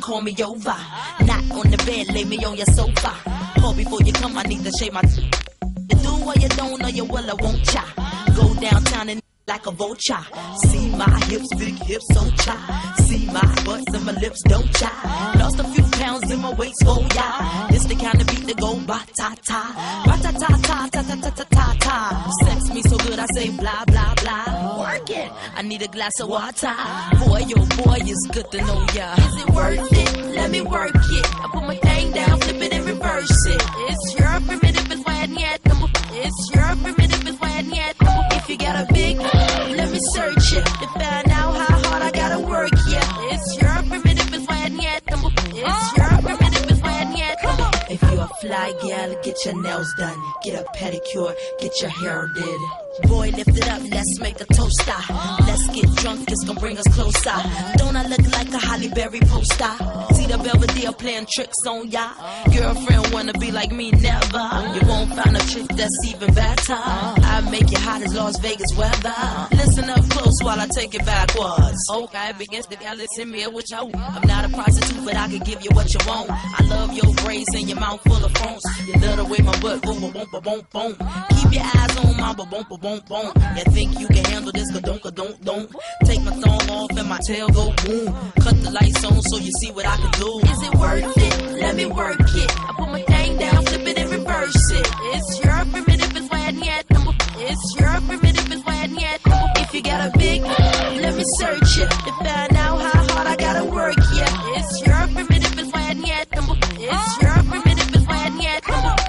call me over. Not on the bed, lay me on your sofa. Call before you come, I need to shave my. You do or you don't, or you will, I won't cha. Go downtown and like a vulture. See my hips, big hips, so cha. See my butts and my lips, don't cha. Lost a few pounds in my waist, oh yeah. This the kind of beat that go ba-ta-ta. Ba-ta-ta-ta-ta-ta-ta-ta-ta. Sex me so good I say blah, blah, blah. Work it, I need a glass of water. Boy, oh boy, it's good to know ya. Is it worth it? Let me work it. I put my thing down, flip it and reverse it. It's your primitive, it's why yet. It's your primitive, it's why yet. If you got a big, let me search it to find out how hard I gotta work. Yeah, it's your primitive, it's why yet. It's your primitive, it's why yet. If you're a fly gal, get your nails done, get a pedicure, get your hair did. Boy, lift it up, let's make a toaster. Let's get drunk, it's gonna bring us closer. Don't I look like a Halle Berry poster? See the Belvedere playing tricks on ya. Girlfriend wanna be like me, never. You won't find a chick that's even better. I make you hot as Las Vegas weather. Listen up close while I take it backwards. Okay, begins to listen me what you. I'm not a prostitute, but I can give you what you want. I love your braids and your mouth full of phones. You love the way my butt boom, boom, boom, boom, boom. Keep your eyes on my boom, boom, boom. You think you can handle this, don't. Take my thong off and my tail go boom. Cut the lights on so you see what I can do. Is it worth it? Let me work it. I put my thing down, flip it and reverse it. It's your primitive, it's why yet. It's your primitive, it's why yet. If you got a big, let me search it to find out how hard I gotta work. Yeah, it's your primitive, it's why yet. It's your primitive, it's why yet.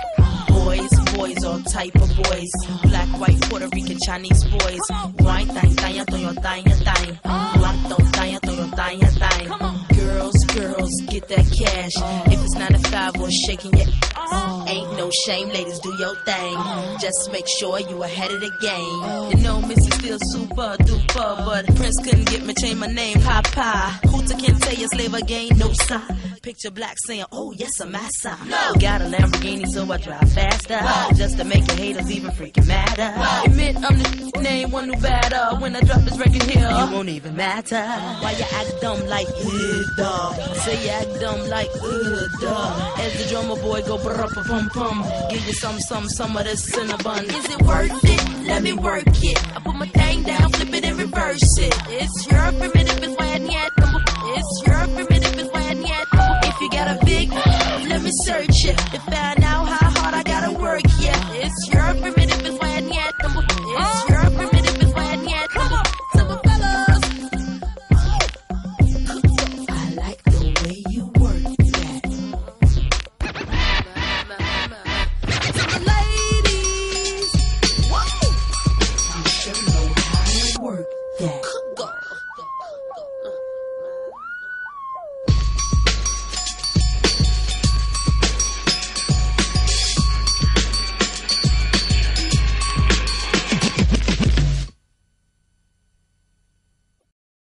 Boys, all type of boys. Black, white, Puerto Rican, Chinese boys. Wine, thang, thang, thang, thang, thang. Black, don't, thang, thang, thang, thang. Girls, get that cash. If it's 9 to 5 or shaking your ass, ain't no shame, ladies, do your thing. Just make sure you ahead of the game. You know, Missy still super duper, but Prince couldn't get me, change my name, Papa. Hooter can't tell you slave again, no sir. Picture black saying, oh yes, I'm massa. No. Got a Lamborghini, so I drive faster. Just to make your haters even freaking madder. Admit I'm the name, one who better. When I drop this record here, it won't even matter. Why you act dumb like, dog? Say you act dumb like, dog. As the drummer boy go brr-pum-pum. Give you some of this cinnabon. Is it worth it? Let me work it. I put my thing down, flip it and reverse it. It's your primitive, it's why yet. It's your primitive, it's why yet. If you got a big, let me search it to find out how